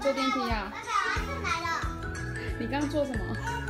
坐电梯呀？ 爸爸，上来了。 你刚刚做什么？